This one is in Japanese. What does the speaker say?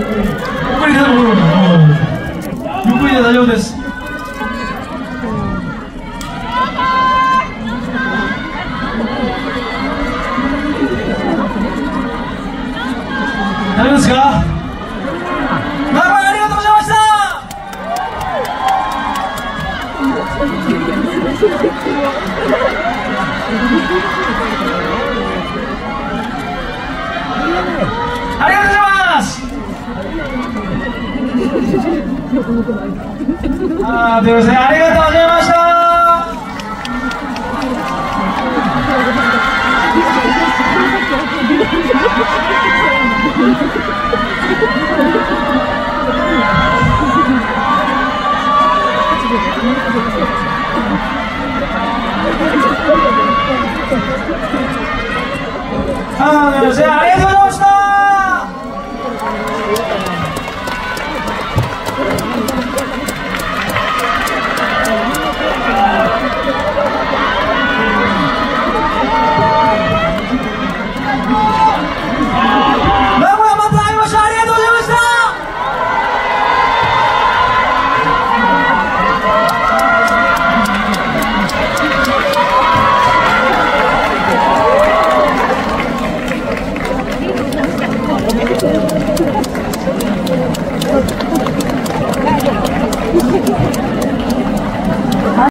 くりでもゆっくりで大丈夫です。大丈夫ですか？長いありがとうございました。ありがとうございます。ということでありがとうございました。ありがとうございます。